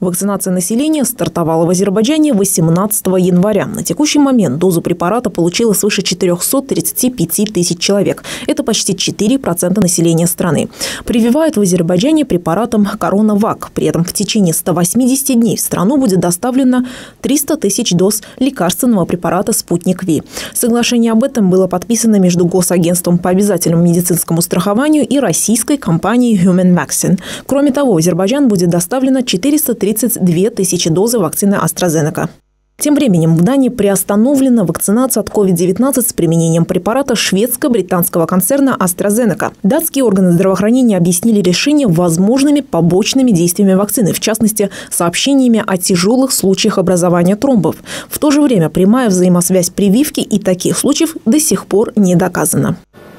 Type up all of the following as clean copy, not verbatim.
Вакцинация населения стартовала в Азербайджане 18 января. На текущий момент дозу препарата получило свыше 435 тысяч человек. Это почти 4% населения страны. Прививают в Азербайджане препаратом CoronaVac. При этом в течение 180 дней в страну будет доставлено 300 тысяч доз лекарственного препарата «Спутник Ви». Соглашение об этом было подписано между Госагентством по обязательному медицинскому страхованию и российской компанией Human Vaccine. Кроме того, в Азербайджан будет доставлено 432 тысячи доз вакцины AstraZeneca. Тем временем в Дании приостановлена вакцинация от COVID-19 с применением препарата шведско-британского концерна AstraZeneca. Датские органы здравоохранения объяснили решение возможными побочными действиями вакцины, в частности, сообщениями о тяжелых случаях образования тромбов. В то же время прямая взаимосвязь прививки и таких случаев до сих пор не доказана.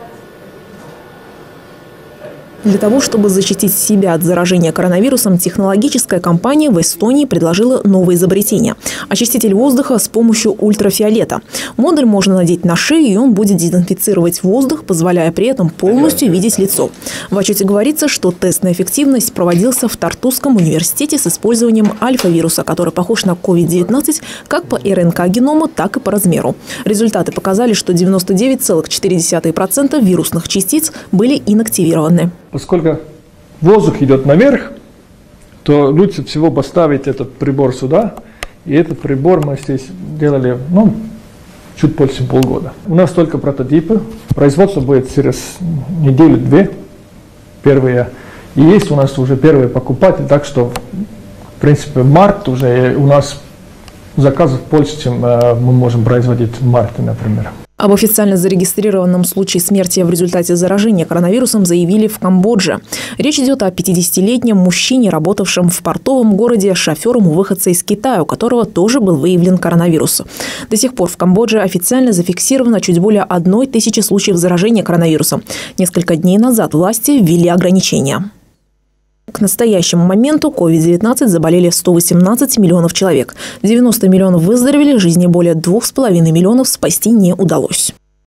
Для того, чтобы защитить себя от заражения коронавирусом, технологическая компания в Эстонии предложила новое изобретение – очиститель воздуха с помощью ультрафиолета. Модуль можно надеть на шею, и он будет дезинфицировать воздух, позволяя при этом полностью видеть лицо. В отчете говорится, что тест на эффективность проводился в Тартусском университете с использованием альфа-вируса, который похож на COVID-19 как по РНК-геному, так и по размеру. Результаты показали, что 99,4% вирусных частиц были инактивированы. Поскольку воздух идет наверх, то лучше всего поставить этот прибор сюда. И этот прибор мы здесь делали чуть больше полгода. У нас только прототипы. Производство будет через неделю-две. Первые. И есть у нас уже первые покупатели. Так что, в принципе, март уже у нас заказов больше, чем мы можем производить в марте, например. Об официально зарегистрированном случае смерти в результате заражения коронавирусом заявили в Камбодже. Речь идет о 50-летнем мужчине, работавшем в портовом городе шофером у выходца из Китая, у которого тоже был выявлен коронавирус. До сих пор в Камбодже официально зафиксировано чуть более 1000 случаев заражения коронавирусом. Несколько дней назад власти ввели ограничения. К настоящему моменту COVID-19 заболели 118 миллионов человек. 90 миллионов выздоровели, жизни более 2,5 миллионов спасти не удалось.